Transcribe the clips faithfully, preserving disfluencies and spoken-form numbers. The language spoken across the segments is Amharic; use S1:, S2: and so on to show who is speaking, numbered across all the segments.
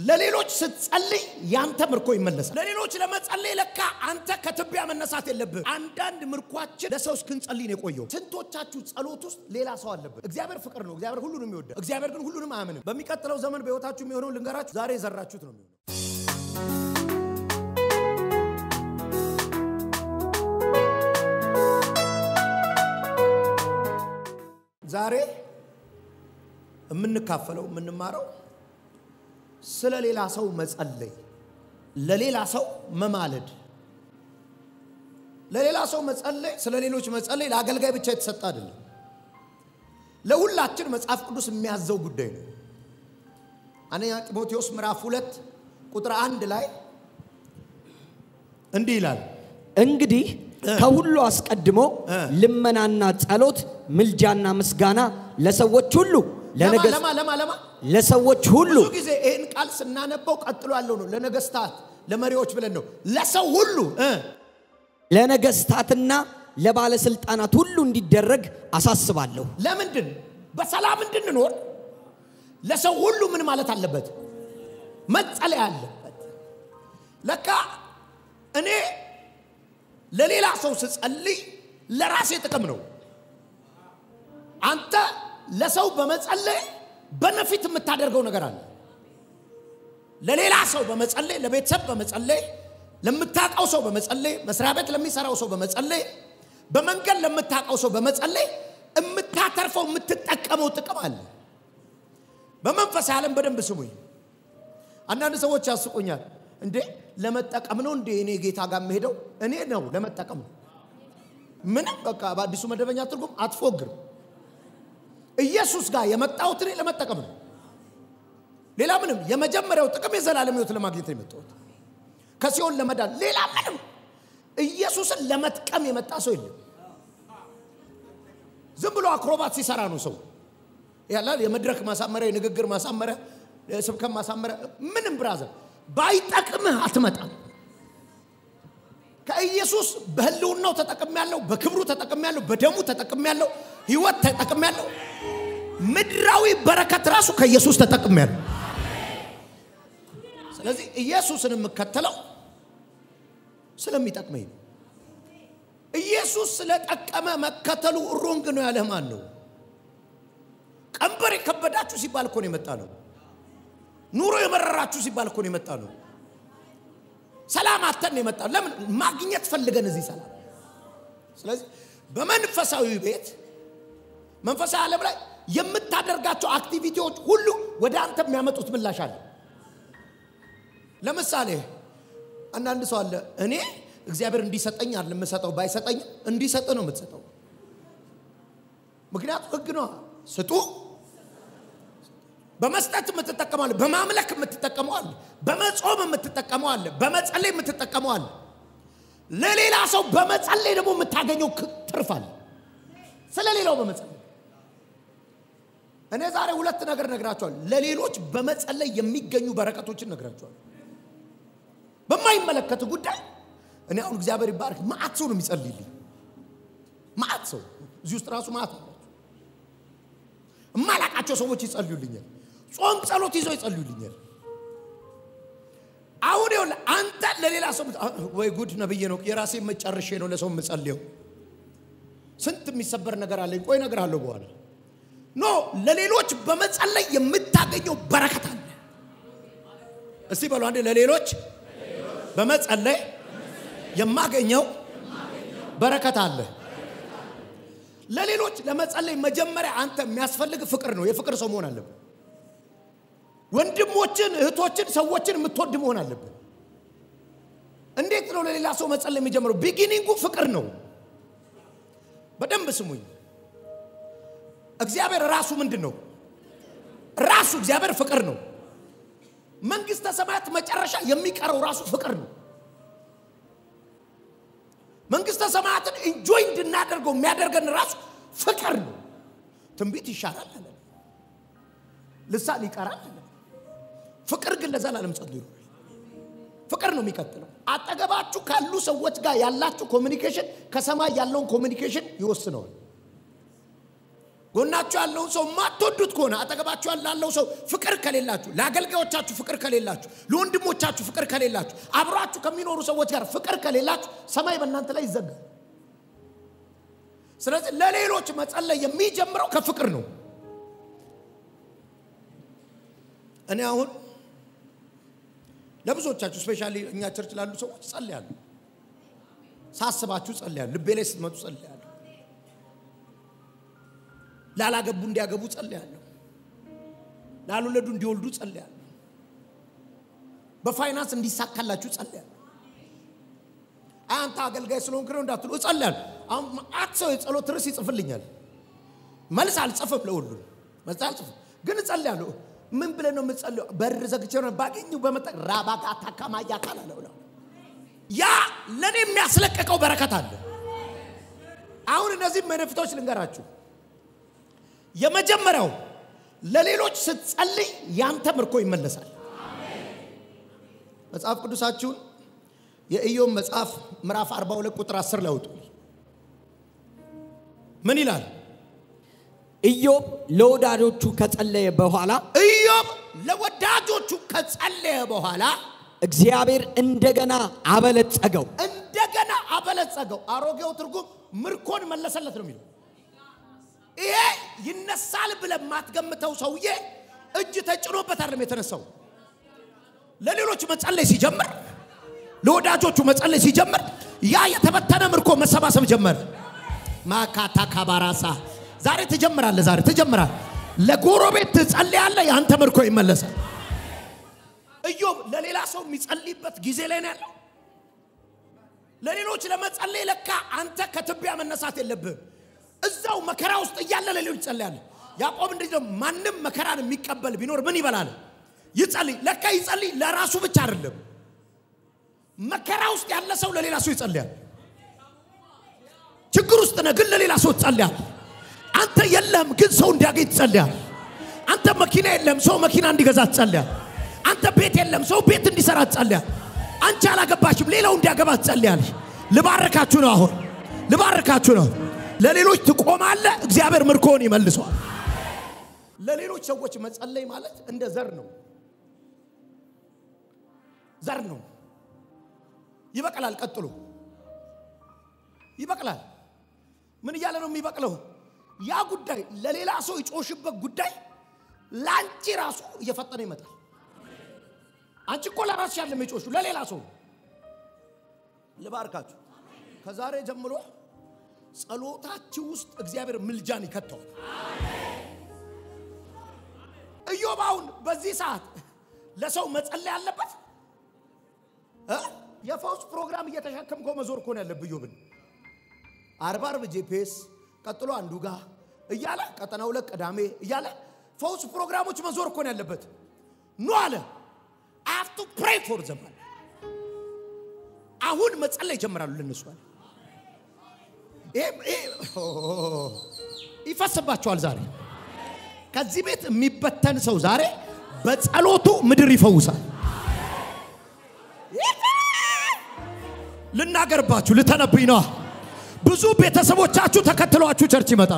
S1: ለሌሎች ስትጸልይ ያንተ ምርኮ ይመለሳል ለሌሎች ለመጸለይ ለካ አንተ ከትቢያ መነሳት የለብህ አንዳንድ ምርኳችን ለሰው እስክንጸልይ ነው የቆየው ስንቶቻችሁ ጸሎት ውስጥ ሌላ ሰው አለበት እግዚአብሔር ፍቅር ነው እግዚአብሔር ሁሉንም ይወዳል እግዚአብሔር ግን ሁሉንም አያምንም በሚቀጥለው ዘመን በህይወታችሁ የሚሆነው ልንገራችሁ ዛሬ ዘራችሁት ነው የሚሆነው ዛሬ የምንካፈለው የምንማረው ስለ ሌላ ሰው መጸለይ ለሌላ ሰው መማለድ ለሌላ ሰው መጸለይ ስለ ሌሎች መጸለይ ለአገልጋይ ብቻ የተሰጠ አይደለም ለሁላችን መጽሐፍ ቅዱስ የሚያዘው ጉዳይ ነው አንደኛ ጢሞቴዎስ ምዕራፍ ሁለት ቁጥር አንድ ላይ እንዲህ ይላል
S2: እንግዲህ ከሁሉ አስቀድሞ ልመናና ጸሎት ምልጃና ምስጋና ለሰዎች ሁሉ
S1: ለነገስ ለማ ለማ ለማ
S2: ለሰዎች ሁሉ
S1: ብዙ ጊዜ ይሄን ቃል ስናነበው ቀጥሎ ያለው ነው ለነገስታት ለመሪዎች ብለን ነው ለሰው ሁሉ
S2: ለነገስታትና ለባለስልጣናት ሁሉ እንዲደረግ አሳስባለሁ
S1: ለምንድን በሰላም እንድንኖር ለሰው ሁሉ ምን ማለት አለበት መጸለይ አለበት ለካ እኔ ለሌላ ሰው ስጸልይ ለራሴ ጥቅም ነው አንተ ለሰው በመጸለይ በነፊት የምታደርገው ነገር አለ ለሌላ ሰው በመጸለይ ለቤተሰብ በመጸለይ ለምታቀው ሰው በመጸለይ መስሪያ ቤት ለሚሰራው ሰው በመጸለይ በመንገድ ለምታቀው ሰው በመጸለይ የምታተርፈው የምትጠቀመው ጥቅም አለ በመንፈስ ዓለም በደንብ ስሙኝ አንዳንድ ሰዎች ያስቁኛል እንዴ ለመጠቀም ነው እንዴ እኔ ጌታ ጋር መሄደው እኔ ነው ለመጠቀም ምን በቃ በአዲሱ መደበኛ ትርጉም አትፎግር ኢየሱስ ጋር የመጣው ትሪ ለመጠቀም ነው ሌላ ምንም የመጀመሪያው ጥቅም የዘላለም ሕይወት ለማግኘት ነው የመጣው ከሲኦል ለመዳን ሌላ ምንም ኢየሱስን ለመጥቀም የመጣ ሰው የለም ዝም ብሎ አክሮባት ሲሰራ ነው ሰው ያላል የመድረክ ማሳመሪያ የንግግር ማሳመሪያ ስብከት ማሳመሪያ ምንም ብራዘር ባይጠቅምህ አትመጣም ከኢየሱስ በህልውናው ተጠቅሜያለሁ በክብሩ ተጠቅሜያለሁ በደሙ ተጠቅሜያለሁ ህይወት ተጠቅሜያለሁ ምድራዊ በረከት ራሱ ከኢየሱስ ተጠቅሜያለሁ ስለዚህ ኢየሱስን መከተለው ስለሚጠቅመኝ ኢየሱስ ስለጠቀመ መከተሉ ሮንግ ነው ያለ ማን ነው ቀንበር የከበዳችሁ ሲባል እኮ ነው የመጣው ኑሮ የመረራችሁ ሲባል እኮ ነው የመጣው ሰላም አተን የመጣው ለምን ማግኘት ፈልገን እዚህ ሰላም ስለዚህ በመንፈሳዊ ቤት መንፈሳዊ ዓለም ላይ የምታደርጋቸው አክቲቪቲዎች ሁሉ ወደ አንተ የሚያመጡት ምላሽ አለ ለምሳሌ አንዳንድ ሰው አለ እኔ እግዚአብሔር እንዲሰጠኝ አይደለም መሰጠው ባይሰጠኝ እንዲሰጥ ነው የምትሰጠው ምክንያቱም ህግ ነው ስጡ በመስጠት የምትጠቀመው አለ በማምለክ የምትጠቀመው አለ በመጾም የምትጠቀመው አለ በመጸለይ የምትጠቀመው አለ ለሌላ ሰው በመጸለይ ደግሞ የምታገኘው ትርፍ አለ ስለሌላው በመጸለይ እኔ ዛሬ ሁለት ነገር ነግራቸዋለሁ ለሌሎች በመጸለይ የሚገኙ በረከቶችን ነግራቸዋለሁ በማይመለከት ጉዳይ እኔ አሁን እግዚአብሔር ይባርክ ማአት ሰው ነው የሚጸልይልኝ ማአት ሰው እዚህ ውስጥ ራሱ ማአት ነው ማላቃቸው ሰዎች ይጸልዩልኛል ጾም ጸሎት ይዘው ይጸልዩልኛል አሁን ይኸውል አንተ ለሌላ ሰው ወይ ጉድ ነብዬ ነው የራሴ መጨረሻ ነው ለሰው መጸልየው ስንት የሚሰበር ነገር አለኝ ቆይ ነገር አለው በኋላ ኖ ለሌሎች በመጸለይ የምታገኘው በረከት አለ እስቲ በሉ አንዴ ለሌሎች በመጸለይ የማገኘው በረከት አለ ለሌሎች ለመጸለይ መጀመሪያ አንተ የሚያስፈልግ ፍቅር ነው የፍቅር ሰው መሆን አለበት ወንድሞችን እህቶችን ሰዎችን የምትወድ መሆን አለበት እንዴት ነው ለሌላ ሰው መጸለይ የሚጀምረው ቢጊኒንጉ ፍቅር ነው በደንብ ስሙኝ እግዚአብሔር ራሱ ምንድነው ራሱ እግዚአብሔር ፍቅር ነው መንግስተ ሰማያት መጨረሻ የሚቀረው ራሱ ፍቅር ነው መንግስተ ሰማያትን ኢንጆይ እንድናደርገው የሚያደርገን ራሱ ፍቅር ነው ትንቢት ይሻላል አለ ልሳን ይቀራል አለ ፍቅር ግን ለዘላለም ጸልዩ ፍቅር ነው የሚከተለው አጠገባችሁ ካሉ ሰዎች ጋር ያላችሁ ኮሙኒኬሽን ከሰማይ ያለውን ኮሙኒኬሽን ይወስነዋል ጎናችሁ ያለው ሰው ማትወዱት ከሆነ አጠገባችሁ ያለው ሰው ፍቅር ከሌላችሁ ለአገልጋዮቻችሁ ፍቅር ከሌላችሁ ለወንድሞቻችሁ ፍቅር ከሌላችሁ አብራችሁ ከሚኖሩ ሰዎች ጋር ፍቅር ከሌላችሁ ሰማይ በእናንተ ላይ ይዘጋል ስለዚህ ለሌሎች መጸለይ የሚጀምረው ከፍቅር ነው እኔ አሁን ለብዙዎቻችሁ ስፔሻሊ እኛ ቸርች ላሉ ሰዎች ጸልያለሁ ሳስባችሁ ጸልያለሁ ልቤ ላይ ስትመጡ ጸልያለሁ ላላገቡ እንዲያገቡ ጸልያለሁ ላልወለዱ እንዲወልዱ ጸልያለሁ በፋይናንስ እንዲሳካላችሁ ጸልያለሁ አንተ አገልጋይ ስለሆንክ ነው እንዳትሉ ጸልያለሁ አሁን አጥሰው የጸሎት ርዕስ ይጽፍልኛል መልስ አልጽፍም ለሁሉ መልስ አልጽፍም ግን ጸልያለሁ ምን ብለ ነው የምጸልየው በር ዘግቼ ነው ባገኙ በመጣ ራባጋ ታካማያ ካላለው ነው ያ ለኔ የሚያስለቀቀው በረከት አለ አሁን እነዚህ መነፍቶች ልንገራችሁ የመጀመሪያው ለሌሎች ስትጸልይ ያንተ ምርኮ ይመለሳል አሜን መጽሐፍ ቅዱሳችሁን የኢዮብ መጽሐፍ ምዕራፍ አርባ ሁለት ቁጥር አስር ላይ አውጡ ምን ይላል
S2: ኢዮብ ለወዳጆቹ ከጸለየ በኋላ
S1: ኢዮብ ለወዳጆቹ ከጸለየ በኋላ
S2: እግዚአብሔር እንደገና አበለጸገው
S1: እንደገና አበለጸገው አሮጌው ትርጉም ምርኮን መለሰለት ነው የሚለው ይሄ ይነሳል ብለ ማትገምተው ሰውዬ እጅ ተጭኖበት አይደለም የተነሳው ለሌሎች መጸለይ ሲጀምር ለወዳጆቹ መጸለይ ሲጀምር ያ የተበተነ ምርኮ መሰባሰብ ጀመረ ማካታ ካባራሳ ዛሬ ተጀምራለ ዛሬ ተጀምራል ለጎረቤት ትጸልያለህ ያንተ ምርኮ ይመለሳል ኢዮብ ለሌላ ሰው የሚጸልይበት ጊዜ ላይ ነው ያለው ለሌሎች ለመጸለይ ለካ አንተ ከትቢያ መነሳት የለብህም እዛው መከራ ውስጥ እያለ ለሌሎች ጸልያለህ ያዕቆብ እንደዚህ ማንንም መከራን የሚቀበል ቢኖር ምን ይበላል ይጸልይ ለካ ይጸልይ ለራሱ ብቻ አይደለም መከራ ውስጥ ያለ ሰው ለሌላ ሰው ይጸልያል ችግር ውስጥ ነው ግን ለሌላ ሰው ይጸልያል አንተ የለም ግን ሰው እንዲያገኝ ትጸልያል አንተ መኪና የለም ሰው መኪና እንዲገዛ ትጸልያል አንተ ቤት የለም ሰው ቤት እንዲሰራ ትጸልያል አንቺ አላገባሽም ሌላው እንዲያገባ ትጸልያል ልባርካችሁ ነው አሁን ልባርካችሁ ነው ለሌሎች ትቆማለህ እግዚአብሔር ምርኮን ይመልሰዋል ለሌሎች ሰዎች መጸለይ ማለት እንደ ዘር ነው ዘር ነው ይበቀላል ቀጥሎ ይበቀላል ምን ይያለ ነው የሚበቅለው ያ ጉዳይ ለሌላ ሰው ይጮሽበት ጉዳይ ላንቺ ራሱ እየፈጠነ ይመጣል አንቺ እኮ ለራስሽ ያለ የሚጮሹ ለሌላ ሰው ልባርካችሁ ከዛሬ ጀምሮ ጸሎታችሁ ውስጥ እግዚአብሔር ምልጃን ይከተዋል አሜን ኢዮብ አሁን በዚህ ሰዓት ለሰው መጸለይ አለበት እ የፈውስ ፕሮግራም እየተሸከምከው መዞር እኮ ነው ያለብህ ኢዮብን አርባ አርብ ጂፒኤስ ቀጥሎ አንዱ ጋር እያለ ቀጠና ሁለት ቀዳሜ እያለ ፈውስ ፕሮግራሞች መዞር እኮ ነው ያለበት ኖ አለ I have to pray for them አሁን መጸለይ ጀምራሉ ለነሱ አለ ኤ ይፈስባቸዋል ዛሬ ከዚህ ቤት የሚበተን ሰው ዛሬ በጸሎቱ ምድር ይፈውሳል ልናገርባችሁ ልተነብይ ነው ብዙ ቤተሰቦቻችሁ ተከትሏችሁ ቸርች ይመጣል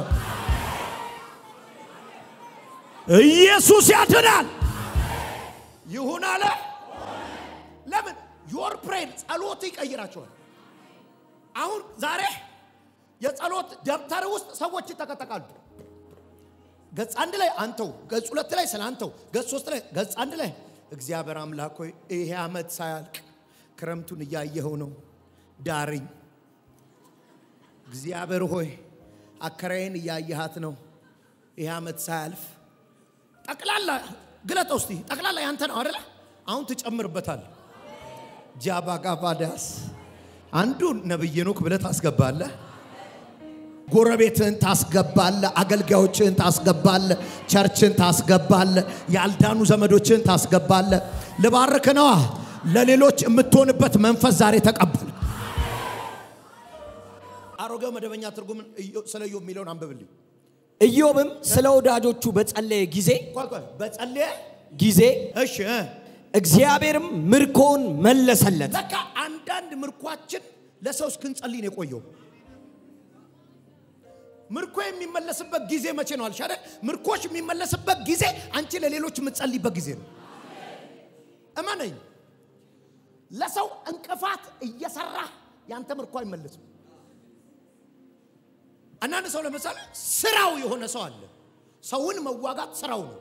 S1: ኢየሱስ ያድናል ይሁን አለ ለምን your prayer ጸሎት ይቀይራቸዋል አሁን ዛሬ የጸሎት ደብተር ውስጥ ሰዎች ተከተካሉ ገጽ አንድ ላይ አንተው ገጽ ሁለት ላይ ስላንተው ገጽ ሶስት ላይ ገጽ አንድ ላይ እግዚአብሔር አምላክ ሆይ ይሄ አመት ሳያልቅ ክረምቱን ያያየው ነው ዳርኝ እግዚአብሔር ሆይ አከራዬን ያያያት ነው ይሄ አመት ሳያልፍ ጠቅላላ ግለጠው እስቲ ጠቅላላ ያንተ ነው አይደል አሁን ትጨምርበታል ጃባጋባዳስ አንዱ ነብይ ኖክ ብለህ ታስገባለህ ጎረቤትን ታስገባለህ አገልጋዮችን ታስገባለህ ቸርችን ታስገባለህ ያልዳኑ ዘመዶችን ታስገባለህ ልባርክ ነው ለሌሎች የምትሆንበት መንፈስ ዛሬ ተቀበል አሮጌው መደበኛ ትርጉም ስለ ኢዮብ የሚለውን አንብብልኝ
S2: ኢዮብም ስለ ወዳጆቹ በጸለየ ጊዜ
S1: ቆይ ቆይ በጸለየ
S2: ጊዜ
S1: እሺ
S2: እግዚአብሔርም ምርኮን መለሰለት
S1: ለካ አንዳንድ ምርኳችን ለሰው እስክንጸልይ ነው የቆየው ምርኮ የሚመለስበት ጊዜ መቼ ነው አልሽ አይደል? ምርኮሽ የሚመለስበት ጊዜ አንቺ ለሌሎች የምትጸልይበት ጊዜ ነው። እማነኝ ለሰው እንቅፋት እየሰራ ያንተ ምርኮ አይመለስም። አንዳንድ ሰው ለምሳሌ ስራው የሆነ ሰው አለ። ሰውን መዋጋት ስራው ነው።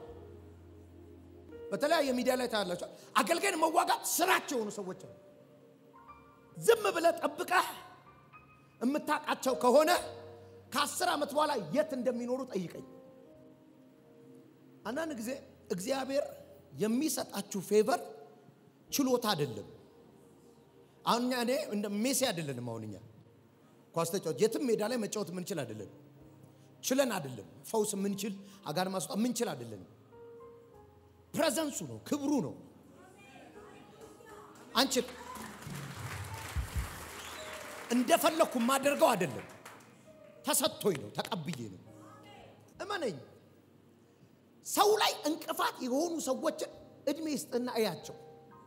S1: በተለያየ ሚዲያ ላይ ታያላችሁ። አገልጋይን መዋጋት ስራቸው ነው ሰዎች። ዝም ብለ ጠብቀህ እምታቃቸው ከሆነ ከአስር አመት በኋላ የት እንደሚኖሩ ጠይቀኝ። አንዳንድ ጊዜ እግዚአብሔር የሚሰጣችሁ ፌቨር ችሎታ አይደለም። አሁን እኔ እንደ ሜሲ አይደለም። አሁንኛ ኳስ ተጫዋች የትም ሜዳ ላይ መጫወት ምን ይችላል አይደለም። ችለን አይደለም። ፈውስ ምን ይችል አጋር ማስጣ ምን ይችል አይደለም። ፕሬዘንሱ ነው፣ ክብሩ ነው። አንቺ እንደፈለኩ ማደርገው አይደለም። ተሰጥቶኝ ነው፣ ተቀብዬ ነው። እመነኝ ሰው ላይ እንቅፋት የሆኑ ሰዎችን እድሜ ይስጥና እያቸው።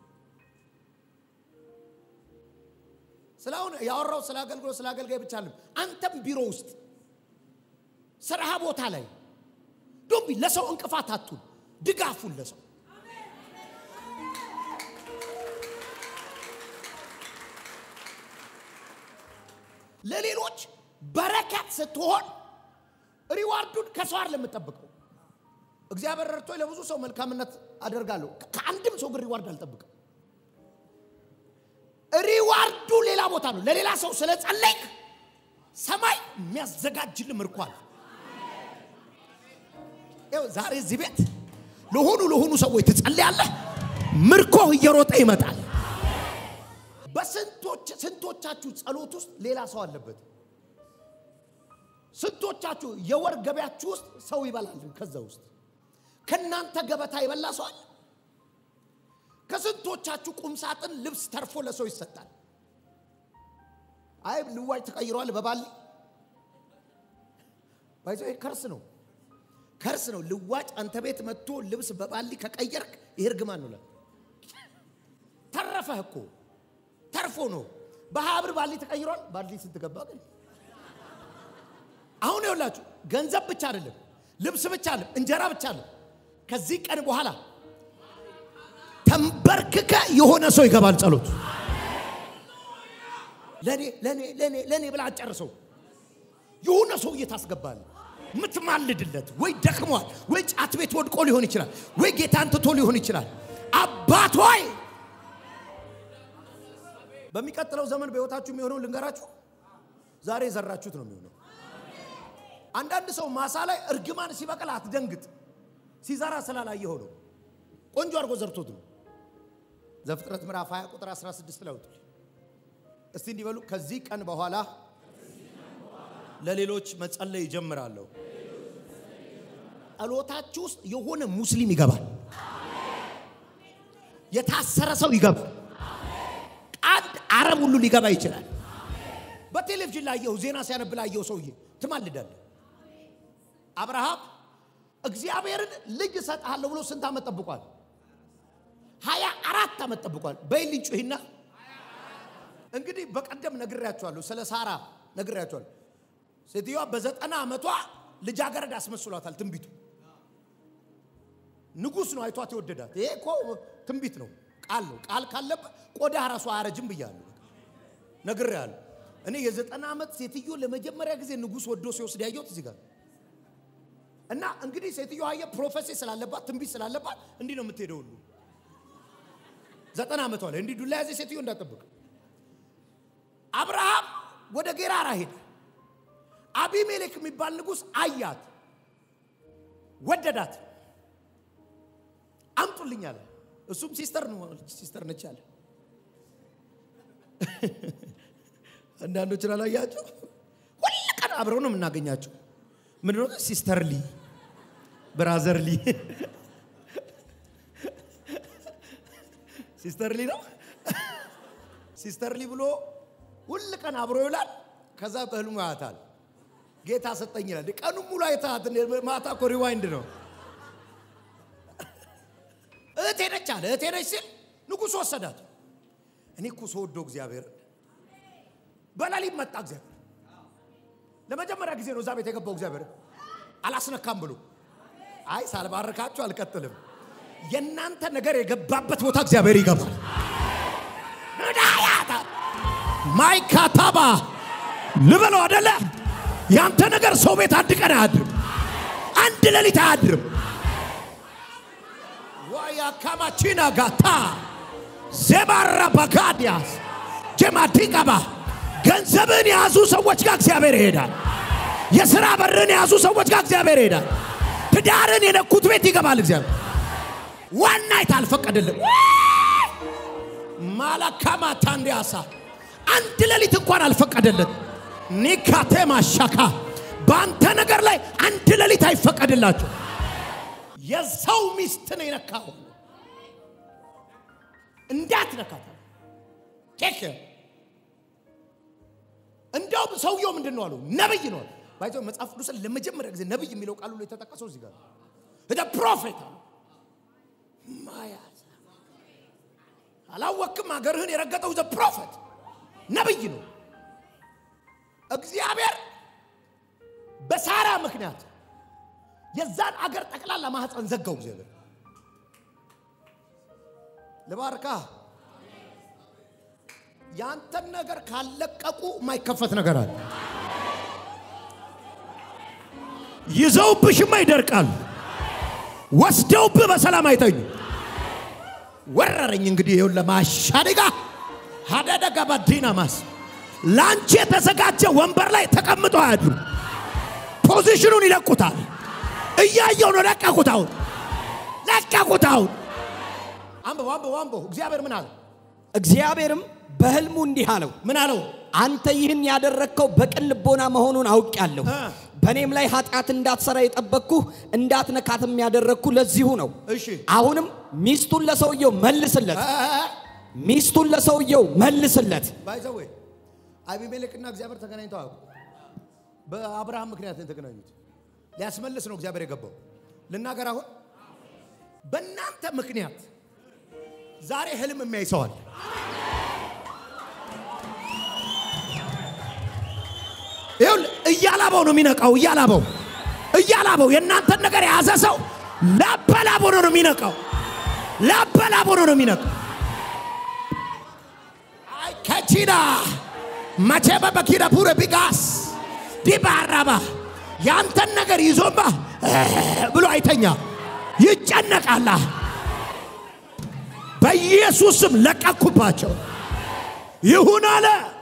S1: ስላውን ያወራው ስላገልግሎ ስላገልጋይ ብቻ አይደለም። አንተም ቢሮ ውስጥ ስራ ቦታ ላይ ዶምቢ ለሰው እንቅፋት አትሁን፣ ድጋፉን ለሰው። ለሌሎች በረከት ስትሆን ሪዋርዱን ከሰው አይደለም የምትጠብቀው። እግዚአብሔር ረድቶ ለብዙ ሰው መልካምነት አደርጋለሁ፣ ከአንድም ሰው ግን ሪዋርድ አልጠብቅም። ሪዋርዱ ሌላ ቦታ ነው። ለሌላ ሰው ስለጸለይክ ሰማይ የሚያዘጋጅልህ ምርኮ አለ። ይኸው ዛሬ እዚህ ቤት ለሆኑ ለሆኑ ሰዎች ትጸልያለህ፣ ምርኮ እየሮጠ ይመጣል። በስንቶች ስንቶቻችሁ ጸሎት ውስጥ ሌላ ሰው አለበት? ስንቶቻችሁ የወር ገበያችሁ ውስጥ ሰው ይበላል? ከዛ ውስጥ ከናንተ ገበታ ይበላ ሰው አለ? ከስንቶቻችሁ ቁም ሳጥን ልብስ ተርፎ ለሰው ይሰጣል? አይ ልዋጭ ተቀይሯል በባሊ ባይዘው ከርስ ነው ከርስ ነው። ልዋጭ አንተ ቤት መጥቶ ልብስ በባሊ ከቀየርክ ይርግማን ነው። ተረፈህ እኮ ተርፎ ነው። በሀብር ባሊ ተቀይሯል። ባሊ ስትገባ ግን አሁን ይኸውላችሁ ገንዘብ ብቻ አይደለም፣ ልብስ ብቻ አይደለም፣ እንጀራ ብቻ አይደለም። ከዚህ ቀን በኋላ ተንበርክከ የሆነ ሰው ይገባል ጸሎት። ለኔ ለኔ ለኔ ለኔ ብላ አጨርሰው የሆነ ሰው እየታስገባል ምትማልድለት። ወይ ደክሟል፣ ወይ ጫት ቤት ወድቆ ሊሆን ይችላል፣ ወይ ጌታን ትቶ ሊሆን ይችላል። አባት ሆይ በሚቀጥለው ዘመን በህይወታችሁ የሚሆነው ልንገራችሁ። ዛሬ ዘራችሁት ነው የሚሆነው። አንዳንድ ሰው ማሳ ላይ እርግማን ሲበቀል አትደንግጥ። ሲዘራ ስላላየው ነው። ቆንጆ አርጎ ዘርቶት ነው። ዘፍጥረት ምዕራፍ ሃያ ቁጥር አስራ ስድስት ላይ ወጥቷል። እስቲ እንዲበሉ ከዚህ ቀን በኋላ ለሌሎች መጸለይ ይጀምራለሁ። ጸሎታችሁ ውስጥ የሆነ ሙስሊም ይገባል። የታሰረ ሰው ይገባል። አንድ አረብ ሁሉ ሊገባ ይችላል። በቴሌቪዥን ላይ ያየው ዜና ሲያነብ ላይ ያየው ሰውዬ ትማልዳለህ። አብርሃም እግዚአብሔርን ልጅ ሰጣለሁ ብሎ ስንት አመት ጠብቋል? ሃያ አራት አመት ጠብቋል። በይልኝ ጩሂና እንግዲህ በቀደም ነግሬያችኋለሁ፣ ስለ ሳራ ነግሬያችኋለሁ። ሴትዮዋ በዘጠና አመቷ ልጃገረድ አስመስሏታል። ትንቢቱ ንጉስ ነው አይቷት ይወደዳት። ይሄ እኮ ትንቢት ነው፣ ቃል ነው። ቃል ካለበ ቆዳ ራሱ አያረጅም ብያለሁ፣ ነግሬያለሁ። እኔ የዘጠና አመት ሴትዮ ለመጀመሪያ ጊዜ ንጉስ ወዶ ሲወስድ ያየሁት እዚህ ጋር እና እንግዲህ ሴትዮዋ አየ ፕሮፌሲ ስላለባት ትንቢት ስላለባት እንዲህ ነው የምትሄደው ሁሉ ዘጠና አመቷ ላይ እንዲህ ዱላ ያዘ ሴትዮ እንዳጠብቅ። አብርሃም ወደ ጌራራ ሄደ። አቢሜሌክ የሚባል ንጉስ አያት፣ ወደዳት፣ አምጡልኝ አለ። እሱም ሲስተር ነው ሲስተር ነች አለ። አንዳንዶች አላያችሁ ሁሉ ቀን አብረው ነው የምናገኛቸው። ምንድነው ሲስተርሊ ብራዘርሊ ሲስተርሊ ነው ሲስተርሊ ብሎ ሁሉ ቀን አብሮ ይውላል። ከዛ በህልሙ ያታል ጌታ ሰጠኝ ይላል። ቀኑ ሙሉ አይታት ማታ እኮ ሪዋይንድ ነው። እቴ ነች አለ። እቴ ነች ሲል ንጉስ ወሰዳት። እኔ እኮ ሰውዶ እግዚአብሔር በላሊ መጣ። እግዚአብሔር ለመጀመሪያ ጊዜ ነው እዛ ቤት የገባው እግዚአብሔር አላስነካም ብሎ አይ ሳልባርካችሁ አልቀጥልም የናንተ ነገር የገባበት ቦታ እግዚአብሔር ይገባል ዳያታ ማይካታባ ልበለው አይደለ ያንተ ነገር ሰው ቤት አንድ ቀን አያድርም አንድ ሌሊት አያድርም ዋያ ካማቺና ጋታ ዘባራ ባጋዲያስ ጀማቲጋባ ገንዘብን ያዙ ሰዎች ጋር እግዚአብሔር ይሄዳል የሥራ በርን ያዙ ሰዎች ጋር እግዚአብሔር ይሄዳል ትዳርን የነኩት ቤት ይገባል እግዚአብሔር ዋና ይታልፈቀደልን ማላካማ ታንዲያሳ አንድ ሌሊት እንኳን አልፈቀደልን ኒካቴማ ሻካ ባንተ ነገር ላይ አንድ ሌሊት አይፈቀድላችሁ የሰው ሚስት ነው የነካው እንዳትነካው ቼክ እንደውም ሰውየው ምንድነው አሉ ነብይ ነው ባይዘው መጽሐፍ ቅዱስ ለመጀመሪያ ጊዜ ነብይ የሚለው ቃሉ ላይ ተጠቀሰው እዚህ ጋር the prophet ማያ አላወቅም አገርህን የረገጠው the prophet ነብይ ነው እግዚአብሔር በሳራ ምክንያት የዛን አገር ጠቅላላ ማህፀን ዘጋው እግዚአብሔር ለባርካ ያንተ ነገር ካለቀቁ ማይከፈት ነገር አለ ይዘውብሽማ ይደርቃል ወስደውብ በሰላም አይተኙ ወረረኝ እንግዲህ ይሁን ለማሻደጋ ሀዳደጋ ባዲናማስ ላንቺ ተዘጋጀ ወንበር ላይ ተቀምጠው አያድሩ ፖዚሽኑን ይለቁታል እያየው ነው ለቀቁታው ለቀቁታው አምቦ አምቦ አምቦ እግዚአብሔር ምን አለ
S2: እግዚአብሔርም በህልሙ እንዲህ አለው
S1: ምን አለው
S2: አንተ ይህን ያደረከው በቅን ልቦና መሆኑን አውቃለሁ በኔም ላይ ኃጢአት እንዳትሰራ የጠበቅኩ እንዳትነካትም ያደረኩ ለዚሁ ነው
S1: እሺ
S2: አሁንም ሚስቱን ለሰውየው መልስለት ሚስቱን ለሰውየው መልስለት
S1: ባይዘው አቢሜሌክና እግዚአብሔር ተገናኝተው በአብርሃም ምክንያት ተገናኙት ሊያስመልስ ነው እግዚአብሔር የገባው ለናገር አሁን በእናንተ ምክንያት ዛሬ ህልም የሚያይሰዋል ይሁን እያላበው ነው የሚነቃው እያላበው እያላበው የናንተ ነገር ያዘሰው ላበላበው ነው የሚነቃው ላበላበው ነው የሚነቃው አይ ከቺዳ ማቼባ በኪዳ ፑረ ቢጋስ ዲባራባ ያንተ ነገር ይዞባ ብሎ አይተኛ ይጨነቃላ በኢየሱስም ለቀኩባቸው ይሁን አለ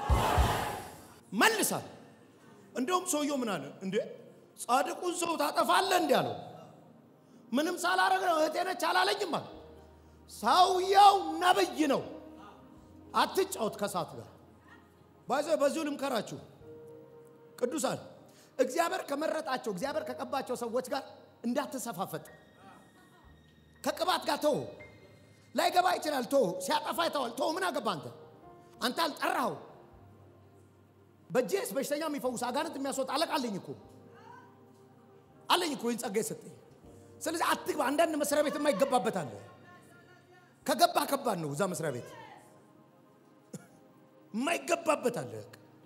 S1: መልሳ እንደውም ሰውየው ምን አለ እንዴ ጻድቁን ሰው ታጠፋለህ እንዴ አለው ምንም ሳላረግ ነው እቴነች አላለኝም ማለት ሰውየው ነብይ ነው አትጫውት ከሳት ጋር ባይዘው በዚሁ ልምከራችሁ ቅዱሳን እግዚአብሔር ከመረጣቸው እግዚአብሔር ከቀባቸው ሰዎች ጋር እንዳትሰፋፈጥ ከቅባት ጋር ተው ላይ ገባ ይችላል ተው ሲያጠፋ ይተዋል ተው ምን አገባ አንተ አንተ አልጠራው በጄስ በሽተኛ የሚፈውስ አጋንንት የሚያስወጣ አለቃለኝ እኮ አለኝ እኮ ይንጸጋ ይሰጠኝ ስለዚህ አትግባ አንዳንድ መስሪያ ቤት የማይገባበት አለ ከገባ ከባድ ነው እዛ መስሪያ ቤት የማይገባበት አለ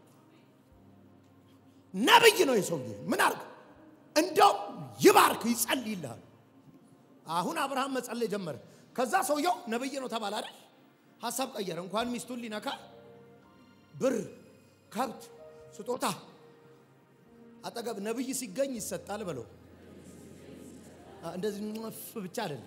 S1: ነብይ ነው የሰውዬ ምን አርግ እንደው ይባርክ ይጸልይልሃል አሁን አብርሃም መጸለይ ጀመረ ከዛ ሰውየው ነብይ ነው ተባለ አይደል ሐሳብ ቀየረ እንኳን ሚስቱን ሊነካ ብር ከብት ስጦታ አጠገብ ነብይ ሲገኝ ይሰጣል በለው እንደዚህ ምፍ ብቻ አይደለም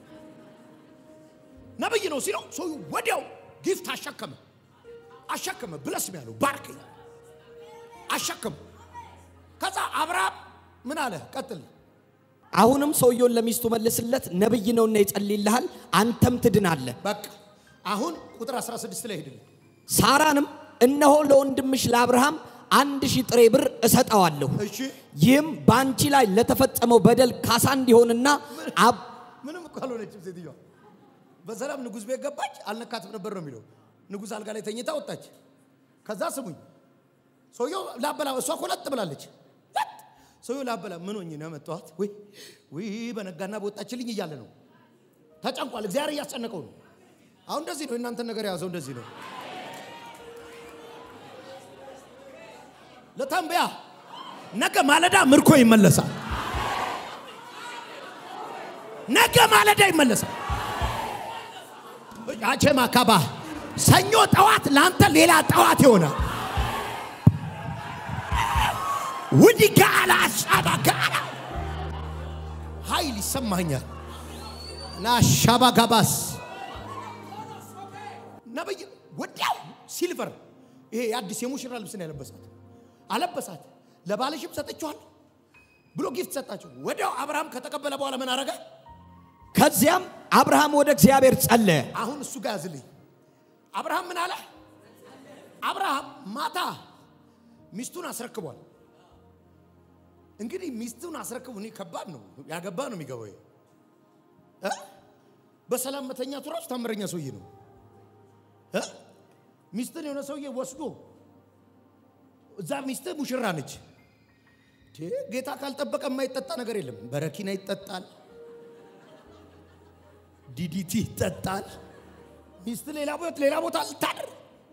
S1: ነብይ ነው ሲለው ሰው ወዲያው ጊፍት አሸከመ አሸከመ ብለስ ያለው ባርክ አሸከመ ከዛ አብርሃም ምን አለ ቀጥል
S2: አሁንም ሰውየውን ለሚስቱ መልስለት ነብይ ነውና ይጸልይልሃል አንተም ትድናለህ
S1: በቃ አሁን ቁጥር አስራ ስድስት ላይ ሄድልኝ
S2: ሳራንም እነሆ ለወንድምሽ ለአብርሃም አንድ ሺህ ጥሬ ብር እሰጣዋለሁ
S1: እሺ
S2: ይህም ባንቺ ላይ ለተፈጸመው በደል ካሳ እንዲሆንና አብ
S1: ምንም ካልሆነች ሴትየዋ በሰላም ንጉስ ቤት ገባች አልነካትም ነበር ነው የሚለው ንጉስ አልጋ ላይ ተኝታ ወጣች ከዛ ስሙኝ ሰውየው ላበላ እሷ ኮለጥ ብላለች ሰውየው ላበላ ምን ሆኜ ነው መጣሁት ወይ ወይ በነጋና በወጣችልኝ እያለ ነው ተጨንቋል እግዚአብሔር ያስጨነቀው ነው አሁን እንደዚህ ነው እናንተ ነገር ያዘው እንደዚህ ነው ለታምቢያ ነገ ማለዳ ምርኮ ይመለሳል ነገ ማለዳ ይመለሳል አቼ ማካባ ሰኞ ጠዋት ላንተ ሌላ ጠዋት ይሆናል ወዲጋላ ሻባጋላ ኃይል ይሰማኛል ና ሻባጋባስ ነብይ ወዲያው ሲልቨር ይሄ አዲስ የሙሽራ ልብስ ነው ያለበሳት አለበሳት ለባለሽም ሰጠችዋል ብሎ ጊፍት ሰጣቸው ወዲያው አብርሃም ከተቀበለ በኋላ ምን አረጋ
S2: ከዚያም አብርሃም ወደ እግዚአብሔር ጸለየ
S1: አሁን እሱ ጋር ያዝልኝ አብርሃም ምን አለ አብርሃም ማታ ሚስቱን አስረክቧል እንግዲህ ሚስቱን አስረክቡ ነው ከባድ ነው ያገባ ነው የሚገባው እ በሰላም መተኛቱ ራስ ታምረኛ ሰውዬ ነው እ ሚስቱን የሆነ ሰውዬ ወስዶ እዛ ሚስቱ ሙሽራ ነች ጌታ ካልጠበቀ የማይጠጣ ነገር የለም በረኪና ይጠጣል ዲዲቲ ይጠጣል ሚስቱ ሌላ ቦታ ሌላ ቦታ ልታድር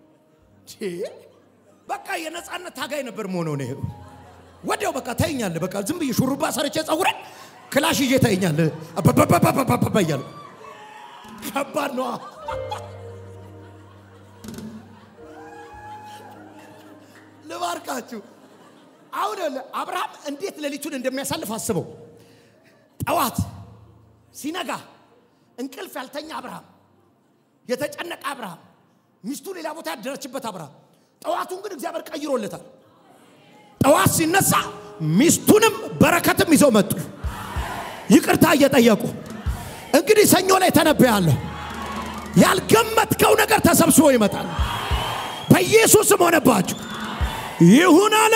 S1: በቃ የነጻነት ታጋይ ነበር ሞኖ ነው ወዲያው በቃ ታይኛለ በቃ ዝም ብዬ ሹሩባ ሰርቼ ጸጉረን ክላሽ ይዤ ታይኛለ አባባባባባባ ይያሉ ከባድ ነው ለባርካችሁ አሁን አብርሃም እንዴት ለሊቱን እንደሚያሳልፍ አስበው ጠዋት ሲነጋ እንቅልፍ ያልተኛ አብርሃም የተጨነቀ አብርሃም ሚስቱ ሌላ ቦታ ያደረችበት አብርሃም ጠዋቱን ግን እግዚአብሔር ቀይሮለታል ጠዋት ሲነሳ ሚስቱንም በረከትም ይዘው መጡ ይቅርታ እየጠየቁ እንግዲህ ሰኞ ላይ ተነብያለሁ ያልገመትከው ነገር ተሰብስቦ ይመጣል በኢየሱስም ሆነባችሁ ይሁን አለ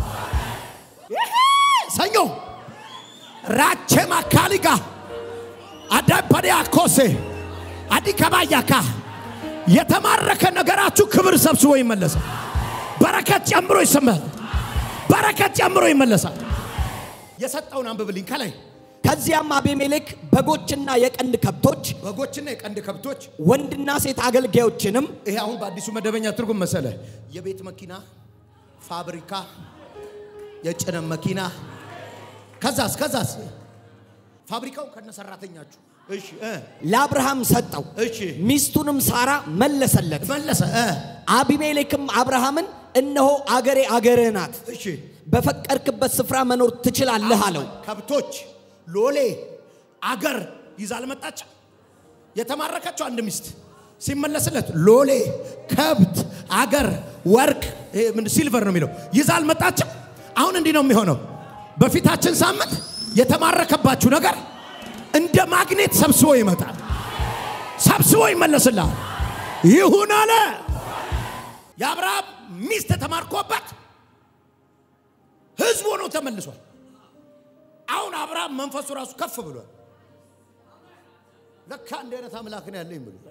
S1: ሰኞ ራቼ ማካሊጋ አዳባዲያ ኮሴ አዲካባያካ የተማረከ ነገራችሁ ክብር ሰብስቦ ይመለሳል በረከት ጨምሮ ይሰማል በረከት ጨምሮ ይመለሳል የሰጠውን አንብብልኝ ከላይ
S2: ከዚያም አቤሜሌክ በጎችና የቀንድ ከብቶች
S1: በጎችና የቀንድ ከብቶች
S2: ወንድና ሴት አገልጋዮችንም
S1: ይሄ አሁን በአዲሱ መደበኛ ትርጉም መሰለ የቤት መኪና ፋብሪካ የጭነት መኪና ከዛስ ከዛስ ፋብሪካው ከነ ሰራተኛችሁ እሺ እ
S2: ለአብርሃም ሰጠው
S1: እሺ
S2: ሚስቱንም ሳራ መለሰለት
S1: መለሰ እ
S2: አቢሜሌክም አብርሃምን እነሆ አገሬ አገርህ ናት
S1: እሺ
S2: በፈቀርክበት ስፍራ መኖር ትችላለህ አለው
S1: ከብቶች ሎሌ አገር ይዛል መጣች የተማረከችው አንድ ሚስት ሲመለስለት ሎሌ ከብት አገር ወርቅ ምን ሲልቨር ነው የሚለው ይዛል መጣች አሁን እንዲህ ነው የሚሆነው በፊታችን ሳምንት የተማረከባችሁ ነገር እንደ ማግኔት ሰብስቦ ይመጣል ሰብስቦ ይመለስልሃል ይሁን አለ የአብርሃም ሚስት ተማርኮበት ህዝብ ሆኖ ተመልሷል አሁን አብርሃም መንፈሱ ራሱ ከፍ ብሏል ለካ እንደነት አምላክ ነው ያለኝ ብሎ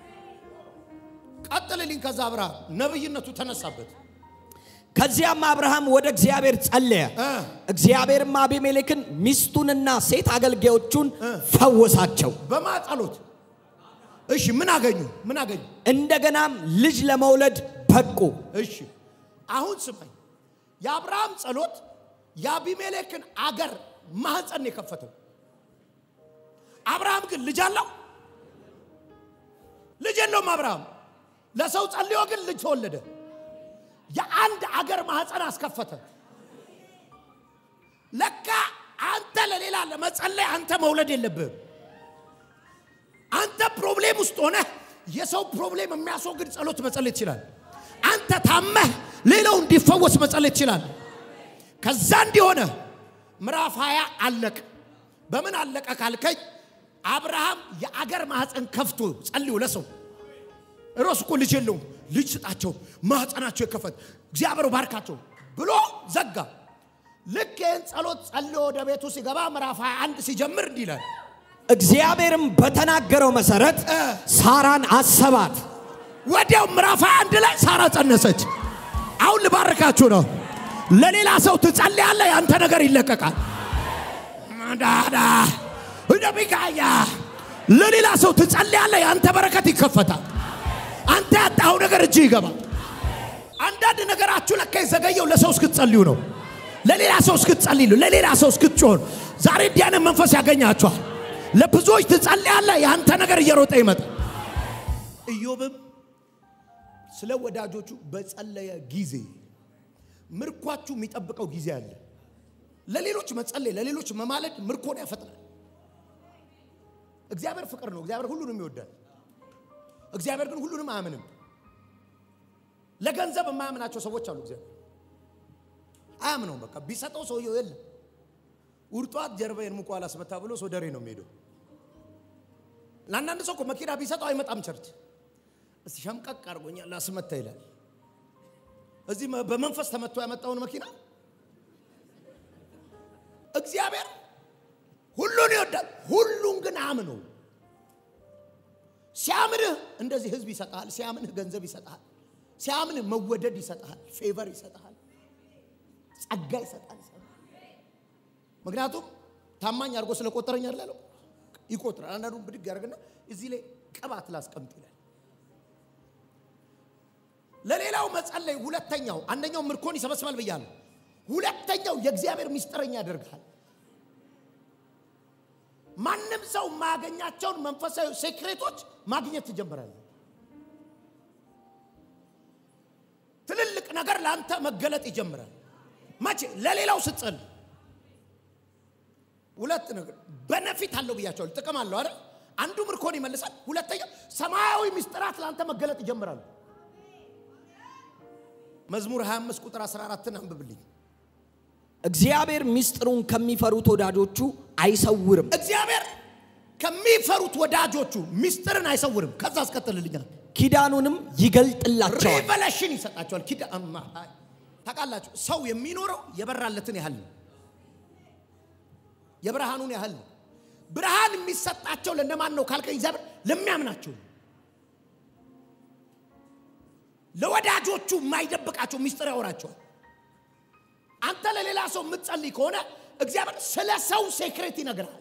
S1: ቀጥልልኝ ከዛ አብርሃም ነብይነቱ ተነሳበት
S2: ከዚያም አብርሃም ወደ እግዚአብሔር ጸለየ እግዚአብሔርም አቢሜሌክን ሚስቱንና ሴት አገልጋዮቹን ፈወሳቸው
S1: በማጸሎት እሺ ምን አገኙ ምን አገኙ
S2: እንደገናም ልጅ ለመውለድ በቁ
S1: እሺ አሁን ስማኝ የአብርሃም ጸሎት የአቢሜሌክን አገር ማህፀን የከፈተው አብርሃም ግን ልጅ አለው ልጅ የለውም አብርሃም ለሰው ጸልዮ ግን ልጅ ተወለደ የአንድ አገር ማህፀን አስከፈተ ለካ አንተ ለሌላ ለመጸለይ አንተ መውለድ የለብህም አንተ ፕሮብሌም ውስጥ ሆነ የሰው ፕሮብሌም የሚያስወግድ ጸሎት መጸለይ ይችላል አንተ ታመህ ሌላው እንዲፈወስ መጸለይ ይችላል ከዛ እንዲሆነ ምዕራፍ ሃያ አለቀ በምን አለቀ ካልከኝ አብርሃም የአገር ማህፀን ከፍቶ ጸልዮ ለሰው ሮስኮ ልጅ የለውም ልጅ ስጣቸው ማህፀናቸው ይከፈት እግዚአብሔር ባርካቸው ብሎ ዘጋ ልክ ይህን ጸሎት ጸልዮ ወደ ቤቱ ሲገባ ምዕራፍ ሃያ አንድ ሲጀምር እንዲላል
S2: እግዚአብሔርም በተናገረው መሰረት ሳራን አሰባት
S1: ወዲያው ምዕራፍ ሃያ አንድ ላይ ሳራ ጸነሰች አሁን ልባርካችሁ ነው ለሌላ ሰው ትጸልያለህ ያንተ ነገር ይለቀቃል ማዳዳ ወደሚካያ ለሌላ ሰው ትጸልያለህ ያንተ በረከት ይከፈታል አንተ ያጣው ነገር እጅ ይገባል አንዳንድ ነገራችሁ ለካ ይዘገየው ለሰው እስክትጸልዩ ነው ለሌላ ሰው እስክትጸልዩ ለሌላ ሰው እስክትጮህ ዛሬ ዲያነ መንፈስ ያገኛቸዋል ለብዙዎች ትጸልያለህ ያንተ ነገር እየሮጠ ይመጣል ኢዮብም ስለ ወዳጆቹ በጸለየ ጊዜ ምርኳቹ የሚጠብቀው ጊዜ አለ ለሌሎች መጸለይ ለሌሎች መማለድ ምርኮን ያፈጥናል እግዚአብሔር ፍቅር ነው እግዚአብሔር ሁሉንም ይወዳል እግዚአብሔር ግን ሁሉንም አያምንም ለገንዘብ የማያምናቸው ሰዎች አሉ እግዚአብሔር አያምነው በቃ ቢሰጠው ሰውየው የለ ውርጧት ጀርባዬን ሙቋላ አስመታ ብሎ ሶደሬ ነው የሚሄደው ለአንዳንድ ሰው እኮ መኪና ቢሰጠው አይመጣም ቸርች እስቲ ሸምቀቅ አድርጎኛል አስመታ ይላል እዚህ በመንፈስ ተመቶ ያመጣውን መኪና እግዚአብሔር ሁሉን ይወዳል ሁሉን ግን አያምነው ሲያምንህ እንደዚህ ህዝብ ይሰጣል ሲያምንህ ገንዘብ ይሰጣል ሲያምንህ መወደድ ይሰጣል ፌቨር ይሰጣል ጸጋ ይሰጣል ምክንያቱም ታማኝ አድርጎ ስለቆጠረኝ አይደል ይቆጥራል አንዳንዱ ብድግ ያርግና እዚህ ላይ ቅባት ላስቀምጥ ይላል ለሌላው መጸለይ ሁለተኛው አንደኛው ምርኮን ይሰበስባል በያለሁ ሁለተኛው የእግዚአብሔር ሚስጥረኛ ያደርጋል ማንንም ሰው ማገኛቸው መንፈሳዊ ሴክሬቶች ማግኘት ይጀምራል ትልልቅ ነገር ላንተ መገለጥ ይጀምራል ማቼ ለሌላው ስትጸልይ ሁለት ነገር በነፊት አለው ብያቸዋል ጥቅም አለው አይደል አንዱ ምርኮን ይመልሳል ሁለተኛው ሰማያዊ ሚስጥራት ላንተ መገለጥ ይጀምራል መዝሙር ሃያ አምስት ቁጥር አስራ አራት አንብብልኝ
S2: እግዚአብሔር ሚስጥሩን ከሚፈሩት ወዳጆቹ አይሰውርም
S1: እግዚአብሔር ከሚፈሩት ወዳጆቹ ሚስጥርን አይሰውርም ከዛ አስከተልልኛል
S2: ኪዳኑንም ይገልጥላቸዋል
S1: ሪቨሌሽን ይሰጣቸዋል ኪዳማ ታቃላችሁ ሰው የሚኖረው የበራለትን ያህል ነው የብርሃኑን ያህል ነው ብርሃን የሚሰጣቸው ለነማን ነው ካልከኝ እግዚአብሔር ለሚያምናቸው ለወዳጆቹ የማይደብቃቸው ሚስጥር ያወራቸዋል አንተ ለሌላ ሰው የምትጸልይ ከሆነ እግዚአብሔር ስለ ሰው ሴክሬት ይነግራል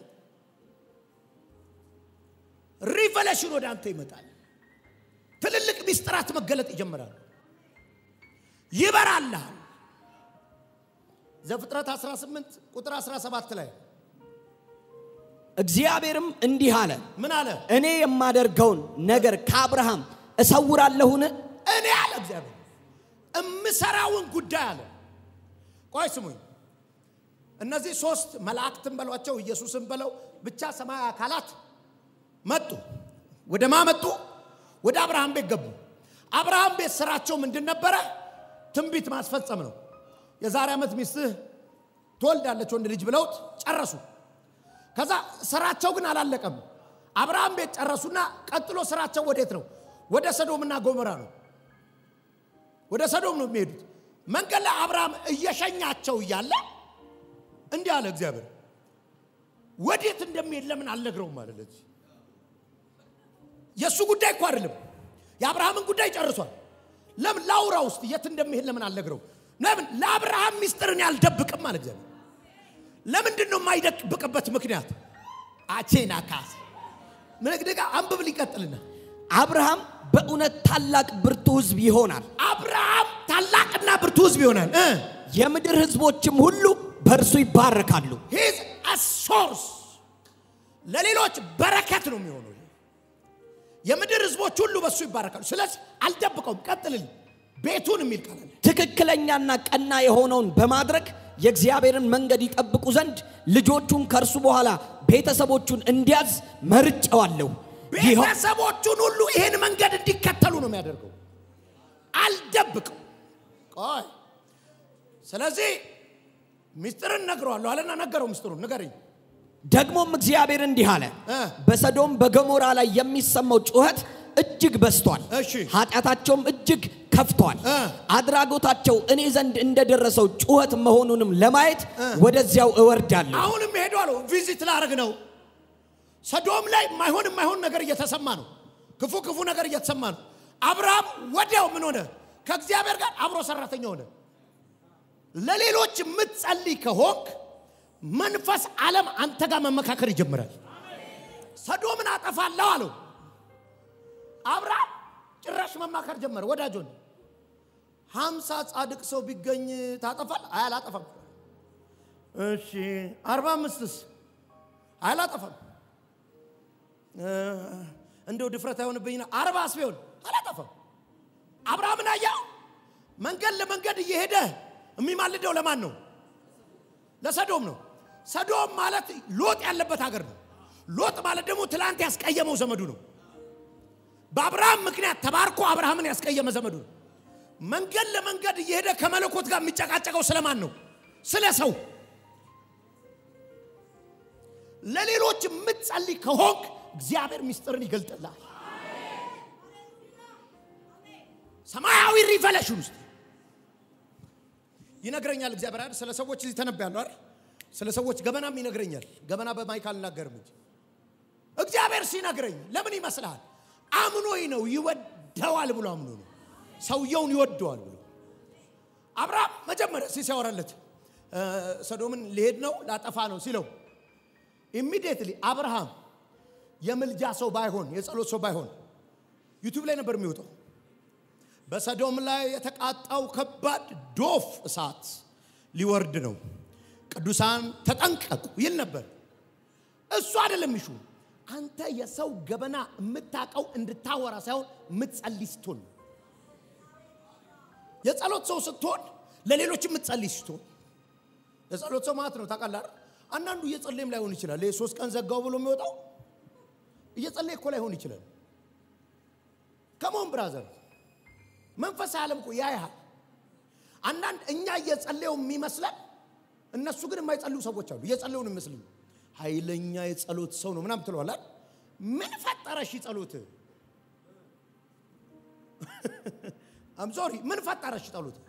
S1: ሪቨሌሽን ወደ አንተ ይመጣል ትልልቅ ሚስጥራት መገለጥ ይጀምራል ይበራልሃል ዘፍጥረት አስራ ስምንት ቁጥር አስራ ሰባት ላይ
S2: እግዚአብሔርም እንዲህ አለ
S1: ምን አለ
S2: እኔ የማደርገውን ነገር ከአብርሃም እሰውራለሁን
S1: እኔ አለ እግዚአብሔር እምሰራውን ጉዳይ አለ ቆይ ስሙኝ እነዚህ ሶስት መላእክትን በሏቸው ኢየሱስን በለው ብቻ ሰማይ አካላት መጡ ወደ ማመጡ ወደ አብርሃም ቤት ገቡ አብርሃም ቤት ስራቸው ምንድነበር ትንቢት ማስፈጸም ነው የዛሬ አመት ሚስትህ ትወልዳለች ወንድ ልጅ ብለውት ጨረሱ ከዛ ስራቸው ግን አላለቀም አብርሃም ቤት ጨረሱና ቀጥሎ ስራቸው ወዴት ነው ወደ ሰዶምና ጎሞራ ነው ወደ ሰዶም ነው የሚሄዱት መንገድ ላይ አብርሃም እየሸኛቸው ይያለ እንዲህ አለ እግዚአብሔር ወዴት እንደሚሄድ ለምን አልነግረውም ማለት የሱ ጉዳይ እኮ አይደለም የአብርሃምን ጉዳይ ጨርሷል ለምን ላውራ ውስጥ የት እንደሚሄድ ለምን አልነግረው ለምን ለአብርሃም ሚስጥርን ያልደብቅም ማለት እግዚአብሔር ለምንድን ነው የማይደብቅበት ምክንያት አቼና ካስ ምንግደጋ አንብብ ሊቀጥልና
S2: አብርሃም በእውነት ታላቅ ብርቱ ህዝብ ይሆናል
S1: አብርሃም ታላቅና ብርቱ ህዝብ ይሆናል
S2: የምድር ህዝቦችም ሁሉ በእርሱ ይባረካሉ
S1: ሂዝ አ ሶርስ ለሌሎች በረከት ነው የሚሆነው የምድር ህዝቦች ሁሉ በሱ ይባረካሉ ስለዚህ አልደብቀውም ቀጥልልኝ ቤቱን የሚል ቃል አለ
S2: ትክክለኛና ቀና የሆነውን በማድረግ የእግዚአብሔርን መንገድ ይጠብቁ ዘንድ ልጆቹን ከርሱ በኋላ ቤተሰቦቹን እንዲያዝ መርጨዋለሁ
S1: ቤተሰቦቹን ሁሉ ይሄን መንገድ እንዲከተሉ ነው የሚያደርገው አልደብቀው ቆይ ስለዚህ ሚስጥርን ነግረዋለሁ አለና ነገረው ሚስጥሩን ንገረኝ
S2: ደግሞም እግዚአብሔር እንዲህ አለ በሰዶም በገሞራ ላይ የሚሰማው ጩኸት እጅግ በስቷል ኃጢያታቸውም እጅግ ከፍቷል አድራጎታቸው እኔ ዘንድ እንደደረሰው ጩኸት መሆኑንም ለማየት ወደዚያው እወርዳለሁ
S1: አሁንም ሄዷል ቪዚት ላረግ ነው ሰዶም ላይ ማይሆን ማይሆን ነገር እየተሰማ ነው ክፉ ክፉ ነገር እየተሰማ ነው አብርሃም ወዲያው ምን ሆነ ከእግዚአብሔር ጋር አብሮ ሰራተኛ ሆነ ለሌሎች ምትጸልይ ከሆንክ መንፈስ ዓለም አንተ ጋር መመካከር ይጀምራል ሰዶምን አጠፋለሁ አለው አብርሃም ጭራሽ መማከር ጀመረ ወዳጆን ሃምሳ ጻድቅ ሰው ቢገኝ ታጠፋል አያላጠፋም እሺ አርባ አምስትስ አላጠፋም እንደው ድፍረት አይሆንብኝና አርባስ ቢሆን አላጠፋም አብርሃምን አያው መንገድ ለመንገድ እየሄደ የሚማልደው ለማን ነው ለሰዶም ነው ሰዶም ማለት ሎጥ ያለበት ሀገር ነው ሎጥ ማለት ደግሞ ትላንት ያስቀየመው ዘመዱ ነው በአብርሃም ምክንያት ተባርኮ አብርሃምን ያስቀየመ ዘመዱ ነው መንገድ ለመንገድ እየሄደ ከመለኮት ጋር የሚጨቃጨቀው ስለማን ነው ስለ ሰው ለሌሎች የምትጸልይ ከሆንክ እግዚአብሔር ምስጢርን ይገልጥልሃል ሰማያዊ ሪቨሌሽን ውስጥ ይነግረኛል እግዚአብሔር አይደል ስለ ሰዎች እዚህ ተነብያለሁ አይደል ስለ ሰዎች ገበናም ይነግረኛል ገበና በማይካል እናገርም እንጂ እግዚአብሔር ሲነግረኝ ለምን ይመስልሃል አምኖይ ነው ይወደዋል ብሎ አምኖ ነው ሰውየውን ይወደዋል ብሎ አብርሃም መጀመሪያ ሲያወራለት ሰዶምን ሊሄድ ነው ላጠፋ ነው ሲለው ኢሚዲየትሊ አብርሃም የምልጃ ሰው ባይሆን የጸሎት ሰው ባይሆን ዩቲዩብ ላይ ነበር የሚወጣው በሰዶም ላይ የተቃጣው ከባድ ዶፍ እሳት ሊወርድ ነው ቅዱሳን ተጠንቀቁ ይል ነበር እሱ አይደለም ይሹ አንተ የሰው ገበና የምታቀው እንድታወራ ሳይሆን የምትጸልይ ስትሆን የጸሎት ሰው ስትሆን ለሌሎች የምትጸልይ ስትሆን የጸሎት ሰው ማለት ነው ታውቃለህ አንዳንዱ እየጸለየም ላይሆን ይችላል ለሶስት ቀን ዘጋው ብሎ የሚወጣው እየጸለየ እኮ ላይሆን ይችላል ከሞን ብራዘር መንፈስ ዓለም እኮ ያያል አንዳንድ እኛ እየጸለየው የሚመስለን እነሱ ግን የማይጸልዩ ሰዎች አሉ እየጸለዩ ነው የሚመስሉ ኃይለኛ የጸሎት ሰው ነው ምናም ትለዋል ምን ፈጠረሽ ጸሎት I'm sorry ምን ፈጠረሽ ጸሎት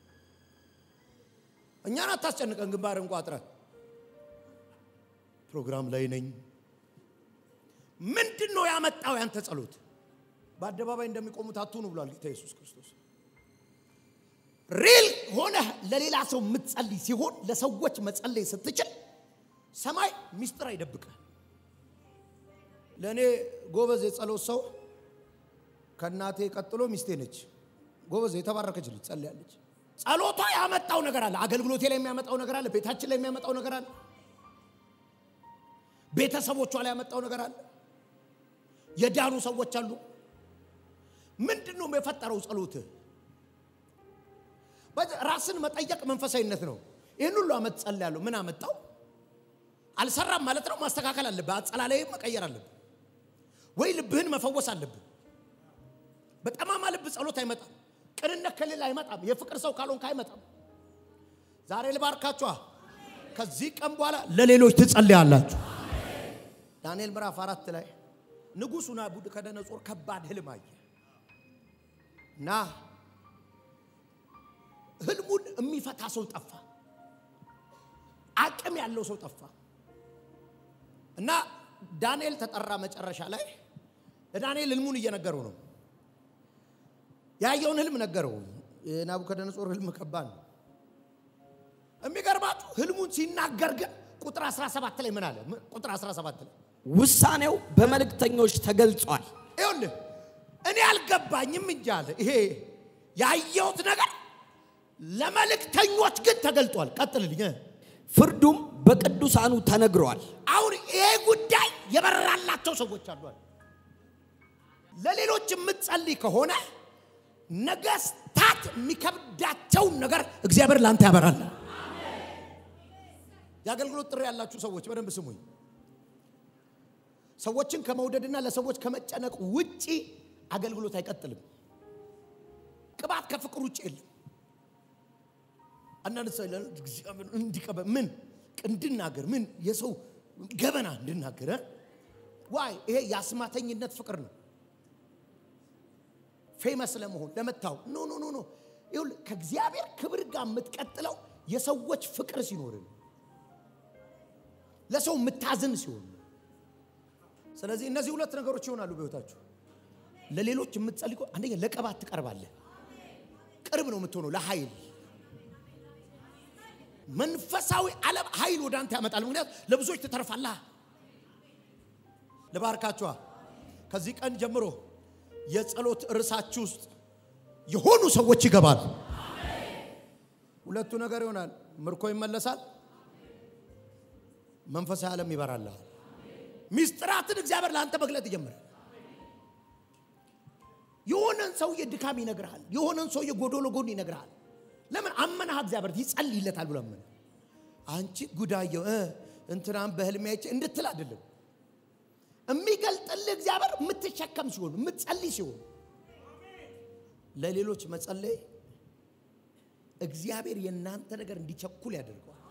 S1: እኛን አታስጨንቀን ግንባርን ቋጥረ ፕሮግራም ላይ ነኝ ምንድነው ያመጣው ያንተ ጸሎት በአደባባይ እንደሚቆሙት አትሁኑ ብሏል ጌታ ኢየሱስ ክርስቶስ ሪል ሆነ ለሌላ ሰው የምትጸልይ ሲሆን ለሰዎች መጸለይ ስትችል ሰማይ ሚስጥር አይደብቃል ለኔ ጎበዝ የጸሎት ሰው ከናቴ ቀጥሎ ሚስቴ ነች ጎበዝ የተባረከች ልጅ ጸልያለች ጸሎቷ ያመጣው ነገር አለ አገልግሎቴ ላይ የሚያመጣው ነገር አለ ቤታችን ላይ የሚያመጣው ነገር አለ ቤተሰቦቿ ላይ ያመጣው ነገር አለ የዳኑ ሰዎች አሉ ምንድነው የፈጠረው ጸሎት ራስን መጠየቅ መንፈሳዊነት ነው ይሄን ሁሉ አመት ጸልያለሁ ምን አመጣው አልሰራም ማለት ነው ማስተካከል አለበት አጸላላይ መቀየር አለበት ወይ ልብህን መፈወስ አለበት በጣም ልብ ጸሎት አይመጣም ቅንነት ከሌላ አይመጣም የፍቅር ሰው ካልሆንክ አይመጣም ዛሬ ልባርካችሁ ከዚህ ቀን በኋላ ለሌሎች ትጸልያላችሁ ዳንኤል ምዕራፍ አራት ላይ ንጉሡ ናቡከደነጾር ከባድ ህልም አየ ና ህልሙን የሚፈታ ሰው ጠፋ አቅም ያለው ሰው ጠፋ እና ዳንኤል ተጠራ መጨረሻ ላይ ለዳንኤል ህልሙን እየነገረው ነው ያየውን ህልም ነገረው የናቡከደነጾር ህልም ከባድ ነው የሚገርማችሁ ህልሙን ሲናገር ግን ቁጥር አስራ ሰባት ላይ ምን አለ ቁጥር አስራ ሰባት ላይ
S2: ውሳኔው በመልእክተኞች ተገልጿል
S1: ይኸውልህ እኔ አልገባኝም እንጂ አለ ይሄ ያየሁት ነገር ለመልእክተኞች ግን ተገልጧል ቀጥልልኝ
S2: ፍርዱም በቅዱሳኑ ተነግሯል
S1: አሁን ይሄ ጉዳይ የበራላቸው ሰዎች አሉ ለሌሎች የምትጸልይ ከሆነ ነገስታት የሚከብዳቸው ነገር እግዚአብሔር ላንተ ያበራል አሜን ያገልግሎት ጥሪ ያላችሁ ሰዎች በደንብ ስሙኝ ሰዎችን ከመውደድና ለሰዎች ከመጨነቅ ውጪ አገልግሎት አይቀጥልም ቅባት ከፍቅር ውጪ የለም አንዳንድ ሰው እግዚአብሔር እንዲቀበ ምን እንድናገር ምን የሰው ገበና እንድናገር ዋይ ይሄ ያስማተኝነት ፍቅር ነው ፌመስ ለመሆን ለመታው ኖ ኖ ኖ ኖ ይሁን ከእግዚአብሔር ክብር ጋር የምትቀጥለው የሰዎች ፍቅር ሲኖር ለሰው መታዘን ሲሆን ስለዚህ እነዚህ ሁለት ነገሮች ይሆናሉ በህይወታችሁ ለሌሎች የምትጸልዩ አንደኛ ለቀባት ትቀርባለህ ቅርብ ነው የምትሆነው ለኃይል መንፈሳዊ ዓለም ኃይል ወደ አንተ ያመጣል ምክንያት ለብዙዎች ተተርፋለህ ለባርካችሁ ከዚህ ቀን ጀምሮ የጸሎት ርሳችሁ ውስጥ የሆኑ ሰዎች ይገባሉ አሜን ሁለቱ ነገር ይሆናል ምርኮ ይመለሳል መንፈሳዊ ዓለም ይበራልሃል ሚስጥራትን እግዚአብሔር ለአንተ መግለጥ ይጀምራል የሆነን ሰው የድካም ይነግራል የሆነን ሰው የጎዶሎ ጎን ይነግራል ለምን አመናህ እግዚአብሔር ይጸልይለታል ብሎ አመነ አንቺ ጉዳየው እንትናም በህልሜያች እንድትል አይደለም የሚገልጥልህ እግዚአብሔር የምትሸከም ሲሆን የምትጸልይ ሲሆን ለሌሎች መጸለይ እግዚአብሔር የናንተ ነገር እንዲቸኩል ያደርጋል